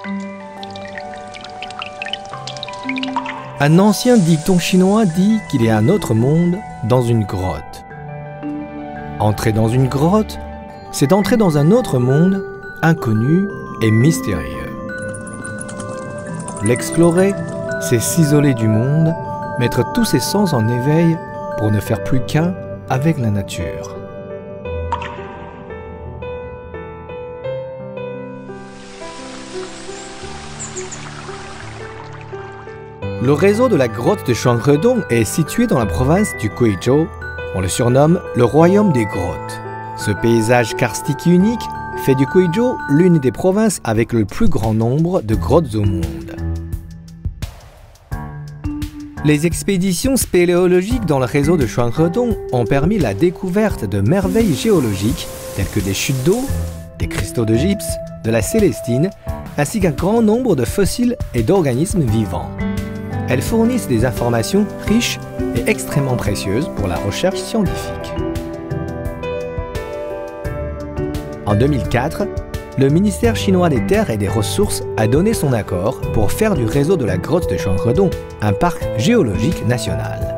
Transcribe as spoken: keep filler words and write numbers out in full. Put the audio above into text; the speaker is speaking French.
Un ancien dicton chinois dit qu'il y a un autre monde dans une grotte. Entrer dans une grotte, c'est entrer dans un autre monde inconnu et mystérieux. L'explorer, c'est s'isoler du monde, mettre tous ses sens en éveil pour ne faire plus qu'un avec la nature. Le réseau de la grotte de Shuangredong est situé dans la province du Guizhou. On le surnomme le royaume des grottes. Ce paysage karstique unique fait du Guizhou l'une des provinces avec le plus grand nombre de grottes au monde. Les expéditions spéléologiques dans le réseau de Shuangredong ont permis la découverte de merveilles géologiques telles que des chutes d'eau, des cristaux de gypse, de la célestine, ainsi qu'un grand nombre de fossiles et d'organismes vivants. Elles fournissent des informations riches et extrêmement précieuses pour la recherche scientifique. En deux mille quatre, le ministère chinois des Terres et des Ressources a donné son accord pour faire du réseau de la grotte de Shuangredong un parc géologique national.